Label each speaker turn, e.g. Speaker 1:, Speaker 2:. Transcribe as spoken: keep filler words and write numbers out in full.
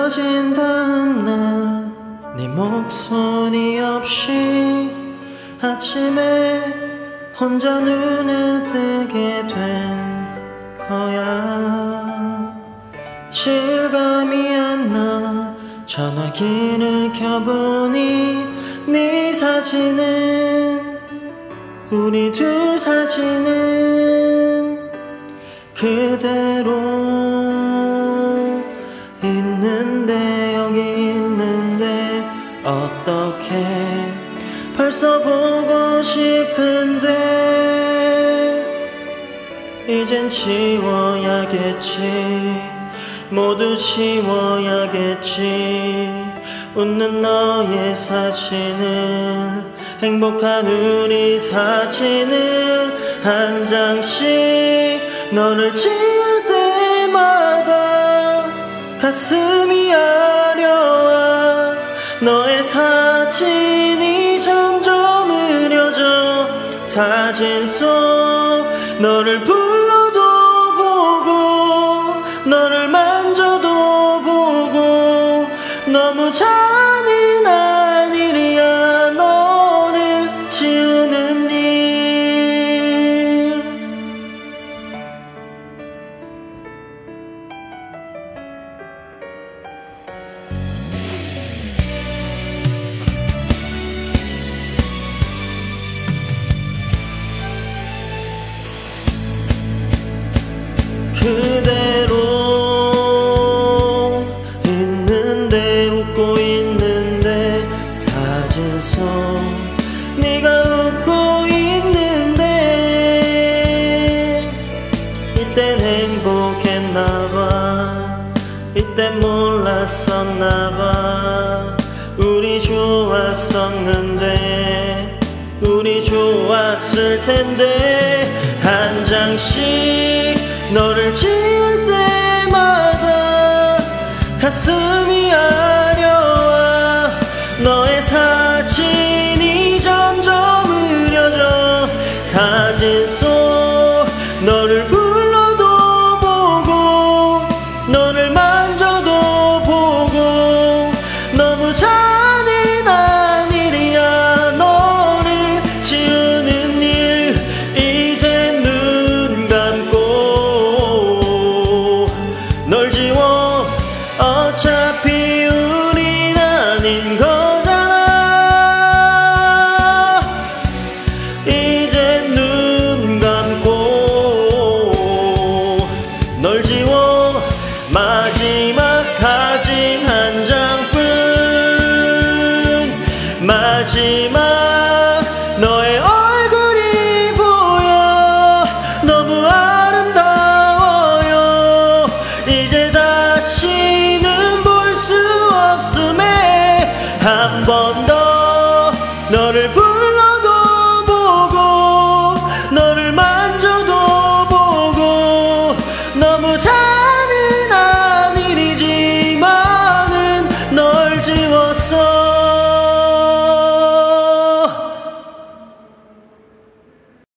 Speaker 1: 헤어진 다음날 네 목소리 없이 아침에 혼자 눈을 뜨게 된 거야. 실감이 안 나 전화기를 켜보니 네 사진은 우리 둘 사진은 그대로 있는데 여기 있는데 어떡해 벌써 보고 싶은데 이젠 지워야겠지 모두 지워야겠지 웃는 너의 사진을 행복한 우리 사진을 한 장씩 너를 지울 때마다 가슴이 아려와 너의 사진이 점점 흐려져 사진 속 너를 불러도 보고 너를 만져도 보고 너무 잔인한 일이야 너를 지우는 일. 그대로 있는데 웃고 있는데 사진 속 네가 웃고 있는데 이땐 행복했나봐 이땐 몰랐었나봐 우리 좋았었는데 우리 좋았을 텐데 한 장씩 너를 지울 때마다 가슴이 아려와 너의 사진이 점점 흐려져 사진 속 너를 불러도 보고 너를 만져도 보고 너무 잔인한 일이야 너를 지우는 일. 이제 눈 감고 널 지워 어차피 우린 아닌 거잖아. 이제 눈 감고 널 지워 마지막 사진 한 장뿐 마지막 너의 얼굴이 보여 너무 아름다워요. 이제 다시는 볼 수 없음에 한 번 더 너를